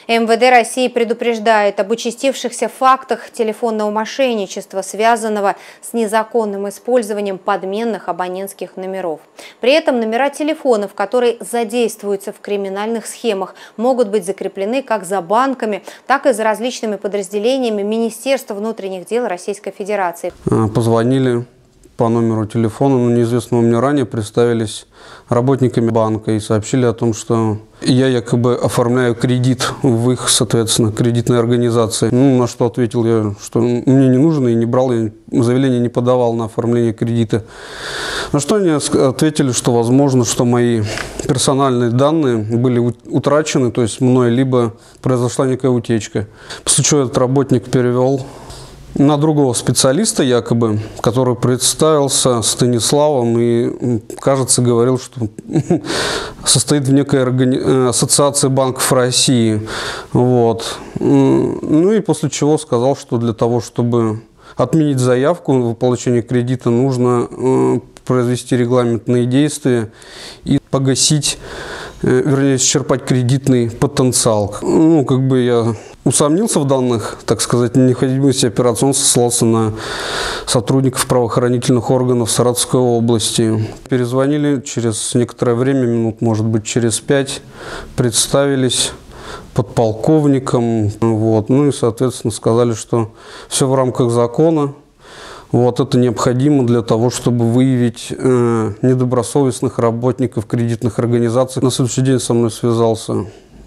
МВД России предупреждает об участившихся фактах телефонного мошенничества, связанного с незаконным использованием подменных абонентских номеров. При этом номера телефонов, которые задействуются в криминальных схемах, могут быть закреплены как за банками, так и за различными подразделениями Министерства внутренних дел Российской Федерации. Позвонили по номеру телефона, но неизвестного мне ранее, представились работниками банка и сообщили о том, что я якобы оформляю кредит в их, соответственно, кредитной организации. На что ответил я, что мне не нужно и не брал, я заявление не подавал на оформление кредита. На что они ответили, что возможно, что мои персональные данные были утрачены, то есть мной, либо произошла некая утечка. После чего этот работник перевел на другого специалиста, якобы, который представился Станиславом и, кажется, говорил, что состоит в некой ассоциации банков России. Вот. Ну и после чего сказал, что для того, чтобы отменить заявку на получение кредита, нужно произвести регламентные действия и погасить, вернее, исчерпать кредитный потенциал. Как бы я усомнился в данных, так сказать, необходимости операции, он сослался на сотрудников правоохранительных органов Саратовской области. Перезвонили через некоторое время, минут, может быть, через 5, представились подполковником, и, соответственно, сказали, что все в рамках закона. Это необходимо для того, чтобы выявить недобросовестных работников кредитных организаций. На следующий день со мной связался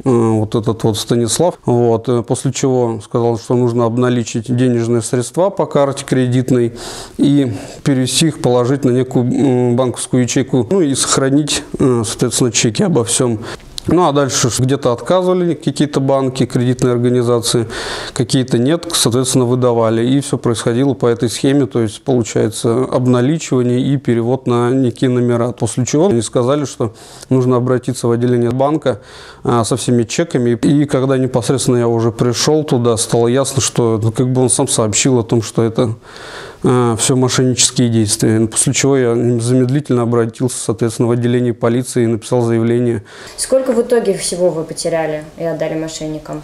этот Станислав, после чего сказал, что нужно обналичить денежные средства по карте кредитной и перевести их, положить на некую банковскую ячейку, и сохранить, соответственно, чеки обо всем. А дальше где-то отказывали какие-то банки, кредитные организации, какие-то нет, соответственно, выдавали. И все происходило по этой схеме, то есть, получается, обналичивание и перевод на некие номера. После чего они сказали, что нужно обратиться в отделение банка со всеми чеками. И когда непосредственно я уже пришел туда, стало ясно, что он сам сообщил о том, что это все мошеннические действия. После чего я незамедлительно обратился, соответственно, в отделение полиции и написал заявление. Сколько в итоге всего вы потеряли и отдали мошенникам?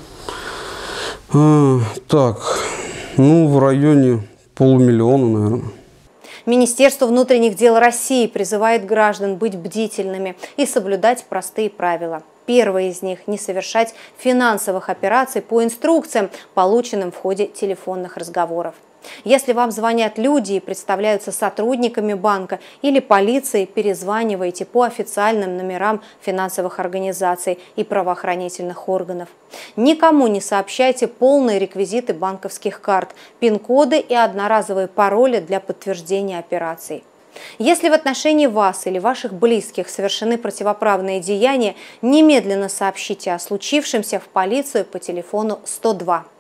В районе 500 000, наверное. Министерство внутренних дел России призывает граждан быть бдительными и соблюдать простые правила. Первое из них – не совершать финансовых операций по инструкциям, полученным в ходе телефонных разговоров. Если вам звонят люди и представляются сотрудниками банка или полиции, перезванивайте по официальным номерам финансовых организаций и правоохранительных органов. Никому не сообщайте полные реквизиты банковских карт, пин-коды и одноразовые пароли для подтверждения операций. Если в отношении вас или ваших близких совершены противоправные деяния, немедленно сообщите о случившемся в полицию по телефону 102.